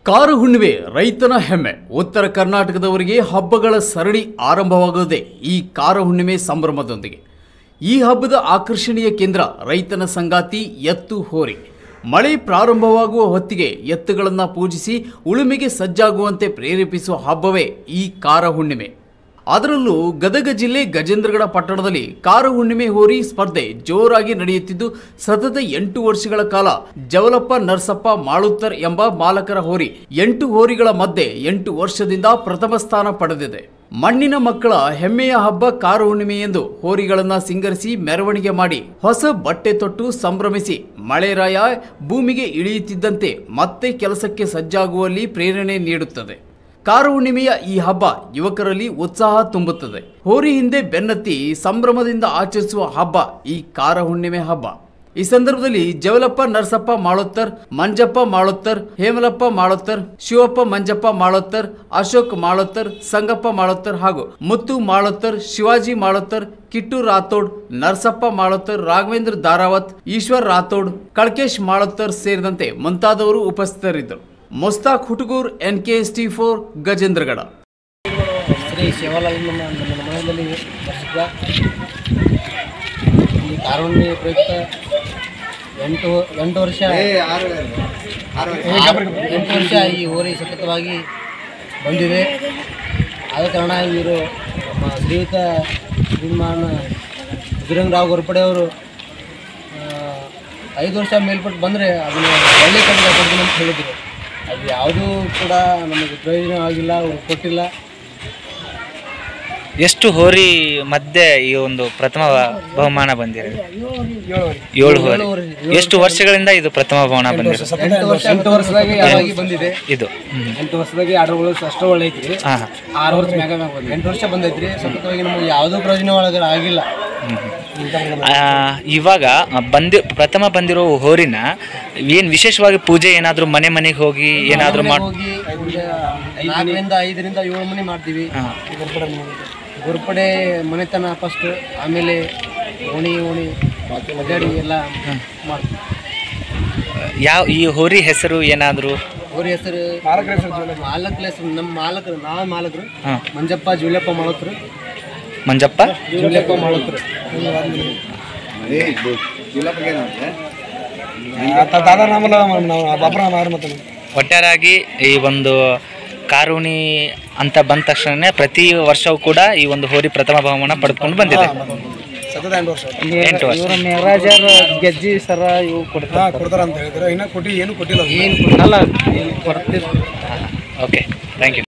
ಕಾರ ಹುಣ್ಣಿಮೆ ರೈತನ ಹೆಮ್ಮೆ. ಉತ್ತರ ಕರ್ನಾಟಕದವರಿಗೆ ಹಬ್ಬಗಳ ಸರಣಿ ಆರಂಭವಾಗುವುದೇ ಈ ಕಾರ ಹುಣ್ಣಿಮೆ ಸಂಭ್ರಮದೊಂದಿಗೆ. ಈ ಹಬ್ಬದ ಆಕರ್ಷಣೀಯ ಕೇಂದ್ರ ರೈತನ ಸಂಗಾತಿ ಎತ್ತು ಹೋರಿ. ಮಳೆ ಪ್ರಾರಂಭವಾಗುವ ಹೊತ್ತಿಗೆ ಎತ್ತುಗಳನ್ನು ಪೂಜಿಸಿ ಉಳುಮೆಗೆ ಸಜ್ಜಾಗುವಂತೆ ಪ್ರೇರೇಪಿಸುವ ಹಬ್ಬವೇ ಈ ಕಾರ ಹುಣ್ಣಿಮೆ. ಅದರಲ್ಲೂ ಗದಗ ಜಿಲ್ಲೆ ಗಜೇಂದ್ರಗಡ ಪಟ್ಟಣದಲ್ಲಿ ಕಾರ ಹುಣ್ಣಿಮೆ ಹೋರಿ ಸ್ಪರ್ಧೆ ಜೋರಾಗಿ ನಡೆಯುತ್ತಿದ್ದು, ಸತತ 8 ವರ್ಷಗಳ ಕಾಲ ಜವಲಪ್ಪ ನರಸಪ್ಪ ಮಾಳುತ್ತರ್ ಎಂಬ ಮಾಲಕರ ಹೋರಿ 8 ಹೋರಿಗಳ ಮಧ್ಯೆ 8 ವರ್ಷದಿಂದ ಪ್ರಥಮ ಸ್ಥಾನ ಪಡೆದಿದೆ. ಮಣ್ಣಿನ ಮಕ್ಕಳ ಹೆಮ್ಮೆಯ ಹಬ್ಬ ಕಾರ ಹುಣ್ಣಿಮೆ ಎಂದು ಹೋರಿಗಳನ್ನು ಸಿಂಗರಿಸಿ ಮೆರವಣಿಗೆ ಮಾಡಿ ಹೊಸ ಬಟ್ಟೆ ತೊಟ್ಟು ಸಂಭ್ರಮಿಸಿ ಮಳೆರಾಯ ಭೂಮಿಗೆ ಇಳಿಯುತ್ತಿದ್ದಂತೆ ಮತ್ತೆ ಕೆಲಸಕ್ಕೆ ಸಜ್ಜಾಗುವಲ್ಲಿ ಪ್ರೇರಣೆ ನೀಡುತ್ತದೆ. ಕಾರ ಹುಣ್ಣಿಮೆಯ ಈ ಹಬ್ಬ ಯುವಕರಲ್ಲಿ ಉತ್ಸಾಹ ತುಂಬುತ್ತದೆ. ಹೋರಿ ಹಿಂದೆ ಬೆನ್ನತ್ತಿ ಸಂಭ್ರಮದಿಂದ ಆಚರಿಸುವ ಹಬ್ಬ ಈ ಕಾರ ಹುಣ್ಣಿಮೆ ಹಬ್ಬ. ಈ ಸಂದರ್ಭದಲ್ಲಿ ಜವಲಪ್ಪ ನರಸಪ್ಪ ಮಾಳುತ್ತರ್, ಮಂಜಪ್ಪ ಮಾಳುತ್ತರ್, ಹೇಮಲಪ್ಪ ಮಾಳುತ್ತರ್, ಶಿವಪ್ಪ ಮಂಜಪ್ಪ ಮಾಳುತ್ತರ್, ಅಶೋಕ್ ಮಾಳುತ್ತರ್, ಸಂಗಪ್ಪ ಮಾಳುತ್ತರ್ ಹಾಗೂ ಮುತ್ತು ಮಾಳುತ್ತರ್, ಶಿವಾಜಿ ಮಾಳುತ್ತರ್, ಕಿಟ್ಟು ರಾಥೋಡ್, ನರಸಪ್ಪ ಮಾಳುತ್ತರ್, ರಾಘವೇಂದ್ರ ದಾರಾವತ್, ಈಶ್ವರ್ ರಾಥೋಡ್, ಕಳಕೇಶ್ ಮಾಳುತ್ತರ್ ಸೇರಿದಂತೆ ಮುಂತಾದವರು ಉಪಸ್ಥಿತರಿದ್ದರು. ಮುಸ್ತಾಕ್ ಹುಟಗೂರ್, NKST4 ಗಜೇಂದ್ರಗಡ. ಶ್ರೀ ಶಿವಲಾಲ್ ನಮ್ಮ ಮನೆಯಲ್ಲಿ ವರ್ಷದ ಈ ಕಾರ ಹುಣ್ಣಿಮೆ ಪ್ರಯುಕ್ತ 8 ವರ್ಷ ಈ ಹೋರಿ ಸತತವಾಗಿ ಬಂದಿದೆ. ಆದ ಕಾರಣ ಇವರು ನಮ್ಮ ಶ್ರೀಯುತ ಶ್ರೀಮಾನ್ ಬಜರಂಗರಾವ್ ಗೋರ್ಪಡೆ ಅವರು 5 ವರ್ಷ ಮೇಲ್ಪಟ್ಟು ಬಂದರೆ ಅದನ್ನು ಒಳ್ಳೆ ಕಡೆ ಕೊಡ್ತೀನಿ ಅಂತ ಹೇಳಿದರು. ಅದು ಯಾವುದೂ ಕೂಡ ನಮಗೆ ಪ್ರಯೋಜನವಾಗಿಲ್ಲ, ಅವರು ಕೊಟ್ಟಿಲ್ಲ. ಎಷ್ಟು ಹೋರಿ ಮಧ್ಯೆ ಈ ಒಂದು ಪ್ರಥಮ ಬಹುಮಾನ ಬಂದಿದೆ? 7 ಹೋರಿ. ಎಷ್ಟು ವರ್ಷಗಳಿಂದ ಇದು ಪ್ರಥಮ ಬಹುಮಾನ ಬಂದಿದೆ? 8 ವರ್ಷದಾಗಿ ಯಾವಾಗಿ ಬಂದಿದೆ ಇದು. 8 ವರ್ಷದಾಗಿ ಆರ್ಡರ್ಗಳು ಅಷ್ಟು ಒಳ್ಳೆ ಐತ್ರಿ. 6 ವರ್ಷ ಮ್ಯಾಗ 8 ವರ್ಷ ಬಂದೈತ್ರಿ. ಸತತವಾಗಿ ನಮಗೆ ಯಾವುದೂ ಪ್ರಯೋಜನ ಒಳಗೆ ಆಗಿಲ್ಲ. ಇವಾಗ ಪ್ರಥಮ ಬಂದಿರೋ ಹೋರಿನ ಏನು ವಿಶೇಷವಾಗಿ ಪೂಜೆ ಏನಾದರೂ ಮನೆಗೆ ಹೋಗಿ ಏನಾದರೂ ಹೋಗಿ 4ರಿಂದ 5ರಿಂದ 7 ಮನೆ ಮಾಡ್ತೀವಿ. ಗೋರ್ಪಡೆ ಮನೆತನ ಫಸ್ಟ್, ಆಮೇಲೆ ಓಣಿ ಅಡ್ಡಾಡಿ ಎಲ್ಲ ಮಾಡ್ತೀವಿ. ಈ ಹೋರಿ ಹೆಸರು ಏನಾದರೂ? ಹೋರಿ ಹೆಸರು ಮಾಲಕರ ಹೆಸರು ನಮ್ಮ ಮಾಲಕರು, ನಾವೇ ಮಾಲಕರು. ಮಂಜಪ್ಪ ಜುಲ್ಯಪ್ಪ ಮಾಲಕರು. ಮಂಜಪ್ಪ ಜುಲ್ಯಪ್ಪ ಮಾಲಕರು. ಒಟ್ಟಾರೆಯಾಗಿ ಈ ಒಂದು ಕಾರುಣಿ ಅಂತ ಬಂದ ತಕ್ಷಣ ಪ್ರತಿ ವರ್ಷವೂ ಕೂಡ ಈ ಒಂದು ಹೋರಿ ಪ್ರಥಮ ಬಹುಮಾನ ಪಡೆದುಕೊಂಡು ಬಂದಿದೆ. 8 ವರ್ಷ ಮೇಘರಾಜರ ಗೆಜ್ಜಿ ಸರ ಇವು ಕೊಡ್ತಾರ ಅಂತ ಹೇಳಿದ್ರೆ ಇನ್ನೂ ಏನು ಕೊಟ್ಟಿಲ್ಲ. ಏನು ಕೊಡಲ್ಲ, ಕೊಡ್ತಿದ್ರು. Okay, thank you.